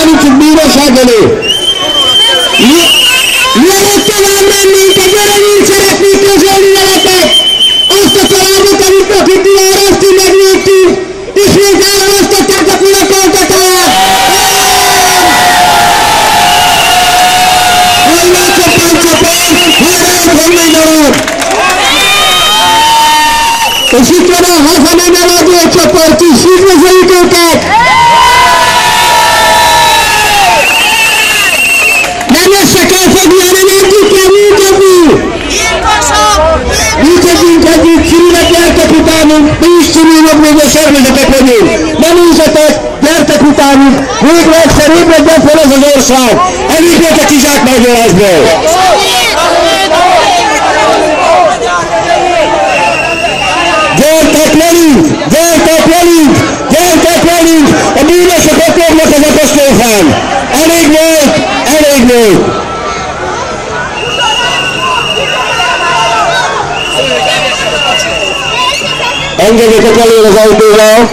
állítsuk bíróság elé. Mielőtt tovább mennénk, egy örömét szeretnék közölni veletek. Azt a családot, amit a Pitiára azt így megnéztünk, ismét elhalasztották a fiataltatást. Hajrá csapán, hajrá a Honvédalap! És itt van a hazanem eladó csoport is, üdvözöljük őket! Nem össze kell fogni, hanem együtt kell működni! Működjünk együtt, szülőnek gyertek utánunk, mi is szülőnek még a szervezetek vagyunk! Nem úszatok, gyertek utánunk, végre egyszer ébredjen fel ez az ország! Elégnek a kizsákmányolásból! Gyertek velünk! Gyertek velünk! Gyertek velünk! A bűnösök ott vannak az apostolfán! Elég volt! Elég volt! Engedjétek elő az autóval!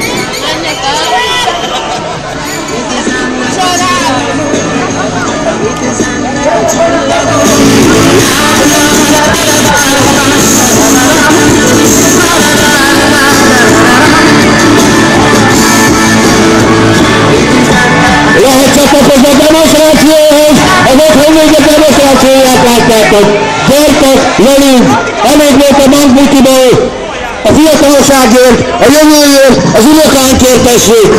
Lehet csatlakozni a demonstrációhoz, az otthon végig demonstrációját látjátok. Gyertek velünk, elég volt a bankmutiból, a fiatalságért, a jövőért, az unokánkért tessék.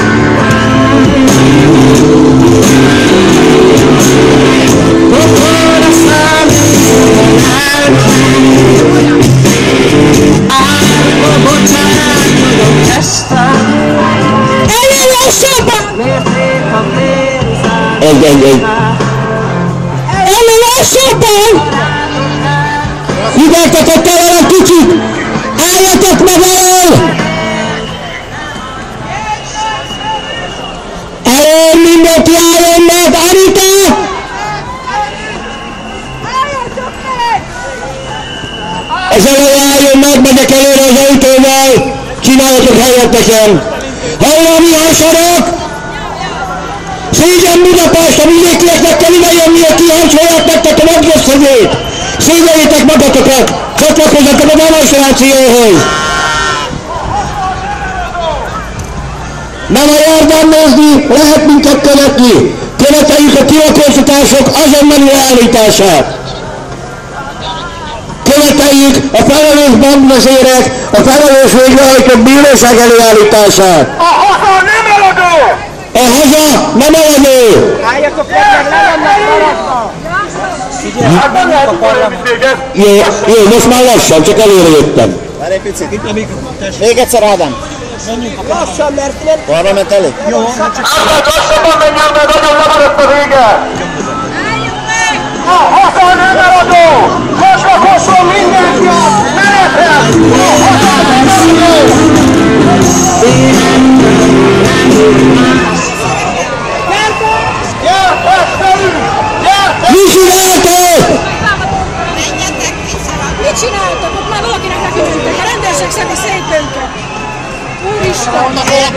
Elő lassabban! Figyeltetek el egy kicsit! Álljatok meg el! Elő mindenki álljon meg! Anita! Az elő álljon meg, megyek előre az autóval! Csináljatok helyet nekem! Hajrá Mihály Sarok! Szégyen Budapest, a vidékieknek kell idejönni, hogy kihancsolják nektek a nagyösszegét! Szégyeljétek magatokat! Csatlakozzatok a demonstrációhoz! Nem a járdán nézni, lehet minket követni! Követeljük a kilakoltatások azonnali leállítását! Követeljük a felelős bankvezérek, a felelős végrehajtott bíróság előállítását! A haza nem eladó! A haza nem eladó! Álljatok meg, le vannak maradva! Hát nem lehet utána téged! Jó, most már lassan, csak előre jöttem. Várj egy picit. Itt a mikrofon, tessék. Még egyszer, Ádám. Lassan, mert nem... Parlament elé? Jó. Ádám, lassabban menjünk, mert nagyon lemaradt a vége! A haza nem eladó! Csatlakozzon mindenki a menethez! A haza nem eladó! Mi csináltok? Mit csináltok? Ott már valakinek nekülöntek. A rendőrség szedi szét önket. Úristen!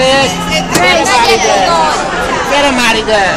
Gyere már ide!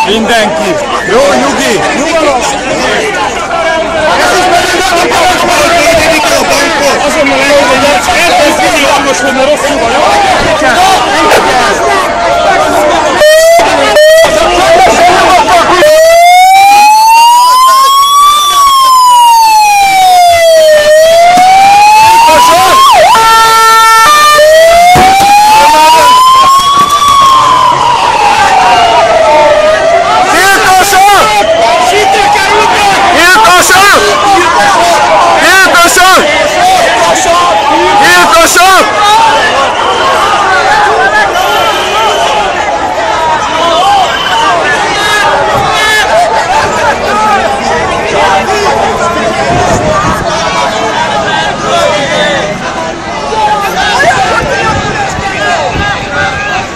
Mindenki. Jó, nyugi. Nyugalom. Azonnal elég, hogy elkezdeni hangosodni rosszul van, jó?